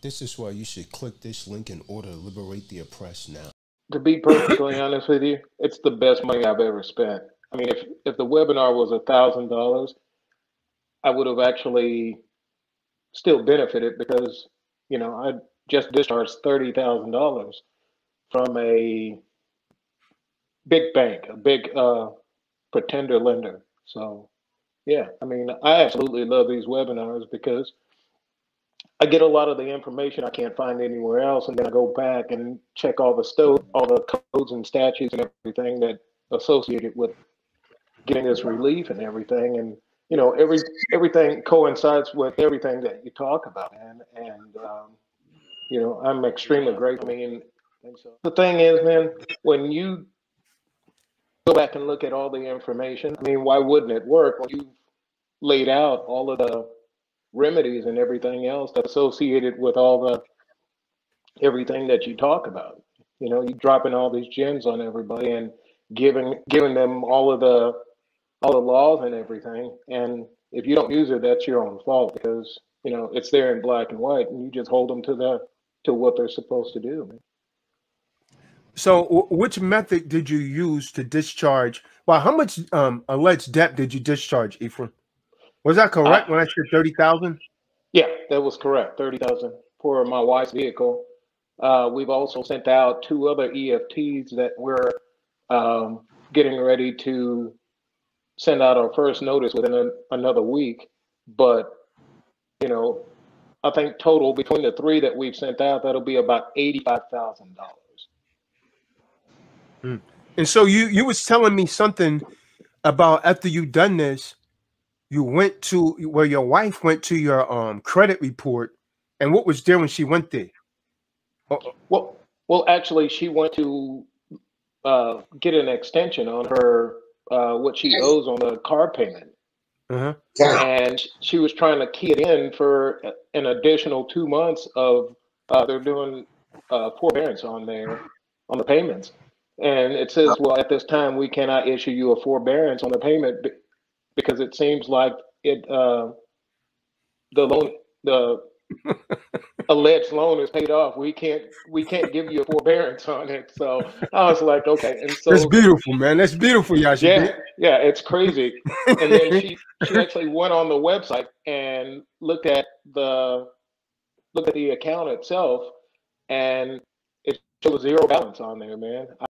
This is why you should click this link in order to liberate the oppressed now. To be perfectly honest with you, it's the best money I've ever spent. I mean, if the webinar was $1,000, I would have actually still benefited because, you know, I just discharged $30,000 from a big bank, a big pretender lender. So, yeah, I mean, I absolutely love these webinars because I get a lot of the information I can't find anywhere else, and then I go back and check all the codes and statutes and everything that associated with getting this relief and everything. And you know, everything coincides with everything that you talk about, man. And you know, I'm extremely grateful. I mean, the thing is, man, when you go back and look at all the information, I mean, why wouldn't it work when you laid out all of the remedies and everything else that's associated with all the everything that you talk about? You know, you dropping all these gems on everybody and giving them all the laws and everything. And if you don't use it, that's your own fault because you know it's there in black and white, and you just hold them to what they're supposed to do. So, which method did you use to discharge? Well, how much alleged debt did you discharge, Ephraim? Was that correct when I said 30,000? Yeah, that was correct. 30,000 for my wife's vehicle. We've also sent out 2 other EFTs that we're getting ready to send out our first notice within another week. But, you know, I think total between the 3 that we've sent out, that'll be about $85,000. And so you was telling me something about after you done this, you went to where your wife went to your credit report, and what was there when she went there? Well, actually, she went to get an extension on her what she owes on the car payment, and she was trying to key it in for an additional 2 months of they're doing forbearance on the payments, and it says, well, at this time we cannot issue you a forbearance on the payment because it seems like the alleged loan is paid off. We can't give you a forbearance on it. So I was like, okay. And so that's beautiful, man. That's beautiful, Yashi. Yeah, it's crazy. And then she actually went on the website and looked at the account itself, and it shows 0 balance on there, man.